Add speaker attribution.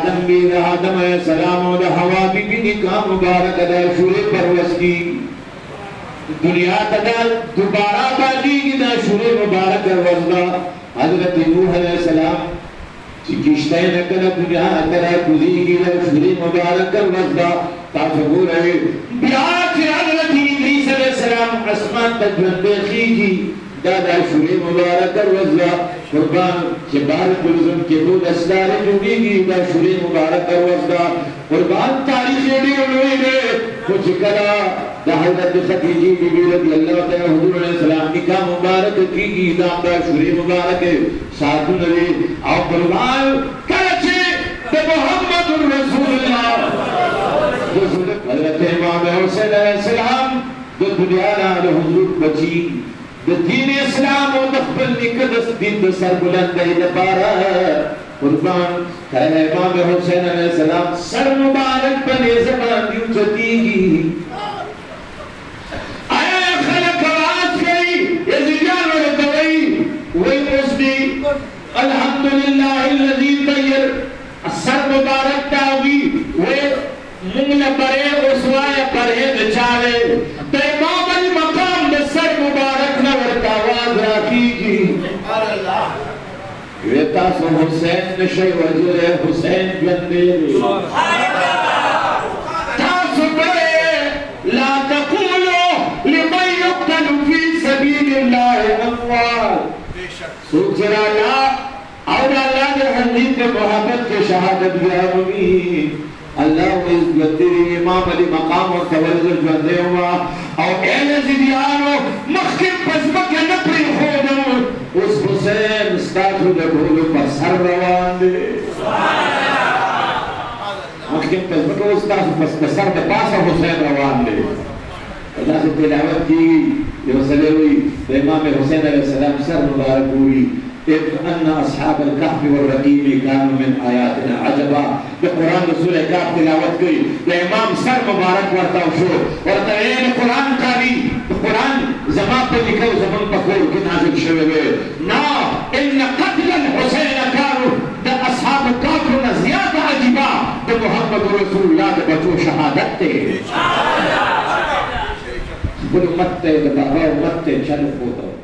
Speaker 1: तनवीर आदम अलैहिस्सलाम और हवा बीबी निकाह मुबारक अदा शुरे परवश की दुनिया तदा दोबारा बाजी की ना शुरे मुबारक वजदा हजरत नूह अलैहिस्सलाम चिकित्सा न कर दुनिया तदा गुजी की ना शुरे मुबारक वजदा ताफगुर है ब्याह के हजरत इदरीस अलैहिस्सलाम आसमान तक बंदे की दादा शुरे मुबारक वजदा कुर्बान के बार गुलजम के दो दस्तारे जुड़ेगी दा शुरे मुबारक वजदा कुर्बान तारीख डी उन्होंने कुछ करा दा हजरत खदीजा बीबी रज़ी अल्लाह तआला हुजूर अलैहिस्सलाम निकाह मुबारक की दा शुरे मुबारक साथ नबी और कुर्बान करचे ते मोहम्मदुर रसूलुल्लाह हजरत इमाम हुसैन अलैहिस्सलाम जो दुनिया ना हुजूर बची दीन इस्लाम और दखल निकदस दिन सर बुलंद है दबारा कुर्बान है इमाम हुसैन अलैहिस्सलाम सर मुबारक बने ज़बान यूं चतीगी आया खलक आवाज गई ये जियान और दवाई वही मुस्दी अल्हम्दुलिल्लाह अल्लज़ी तय्यर सर मुबारक तावी वे मुंगल परे उसवाय परे बेचारे ते इमाम मकाम दे सर मुबारक न आवाज राखीगी ये तासो हुसैन नशे वजरे हुसैन बंदे तासो बड़े ला तक़ूलू लिमन युक़तलु फी सबीलिल्लाह अमवात सुजरा ला और अल्लाह ने हदीस में मोहब्बत के शहादत दिया मुमीन अल्लाह इस बंदे इमाम अली मकाम और तवज्जुह बंदे हुआ और एले जियानो मखिम पसमक न प्री हो दो उस हुसैन स्ताफु दे बोलो पर सर रवान दे सुभान अल्लाह मखिम पसमक उस स्ताफु पर सर दे पास हुसैन रवान दे अल्लाह से तिलावत की ये मसले हुई इमाम हुसैन अलैहिस्सलाम सर मुबारक हुई अन्न अस्हाबल कहफ वरकीम कानू मिन आयातिना अजबा ये कुरान सूरह कहफ तिलावत की ये इमाम सर मुबारक वर्ता शो वर्ता ये कुरान कारी कुरान जमा पे लिखा जमान पकोर के नाजिल शवे ना इन कत्ल हुसैन कानू द अस्हाब कहफ न ज्यादा अजबा द मोहम्मद रसूलुल्लाह के बचो शहादत थे सुभान अल्लाह बोलो मत ते बाबा मत ते चल होता